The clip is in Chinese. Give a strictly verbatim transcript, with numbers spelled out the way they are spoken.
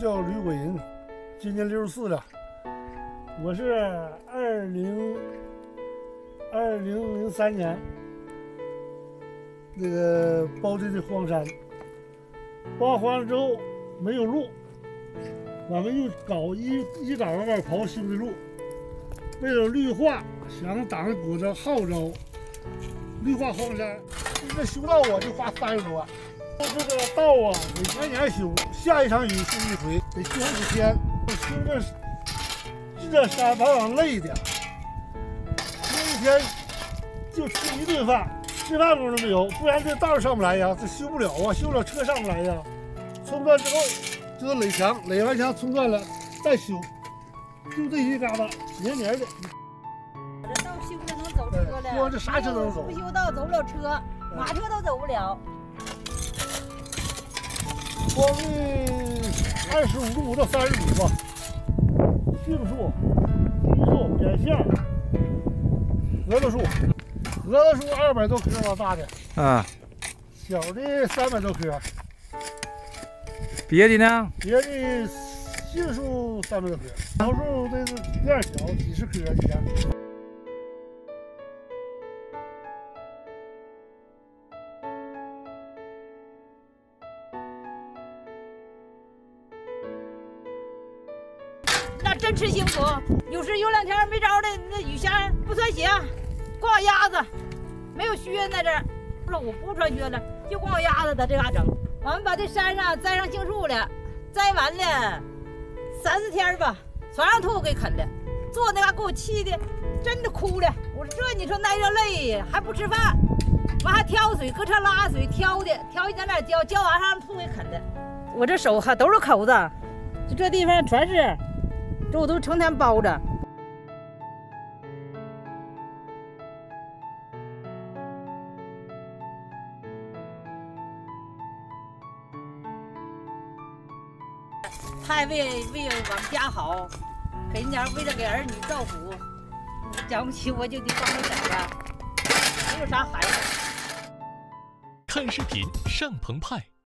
叫吕国银，今年六十四了。我是二零二零零三年那个包地的荒山，包荒了之后没有路，我们又搞一一岗慢慢刨修的路。为了绿化，响党鼓的号召，绿化荒山。这修道啊，就花三十多万。这个道啊，每年年修，下一场雨修一回，得修好几天。修这这山往往累的，修一天就吃一顿饭，吃饭工都没有，不然这道上不来呀，这修不了啊，修不了车上不来呀。冲断之后就是垒墙，垒完墙冲断了再修，就这一疙瘩黏黏的。 这道修了能走车了， 光这啥车都能走， 不修道走不了车，马车都走不了。 光的二十五度到三十米吧。杏树、榆树、眼线、核桃树，核桃树二百多棵吧，大的啊， 小的三百多棵。 别的呢？ 别的杏树三百多棵，桃树这是有点小，几十棵一样。 那真吃幸福，有时有两天没着的，那雨下不穿鞋，光脚丫子，没有靴在这儿。说我不穿靴了，就光脚丫子在这嘎整。我们把这山上栽上杏树了，栽完了三四天吧，全让兔子给啃了。坐那嘎给我气的，真的哭了。我说这你说耐着累还不吃饭，完还挑水搁车拉水挑的，挑一点点浇，浇完还让兔子给啃的。我这手还都是口子，就这地方全是。这我都成天包着。太为为我们家好，给人家为了给儿女造福，讲不起我就得帮着点吧，没有啥孩子。 看视频上澎湃。